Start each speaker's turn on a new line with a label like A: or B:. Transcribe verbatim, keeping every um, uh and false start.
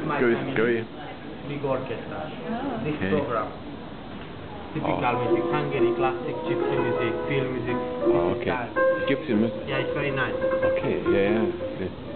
A: my
B: Go,
A: family.
B: go.
A: Big orchestra. This
B: Okay.
A: program. Typical
B: Oh.
A: music, Hungary, classic, gypsy music, film music.
B: Oh, okay. Gypsy music.
A: Yeah, it's very nice.
B: Okay, yeah, yeah. Good.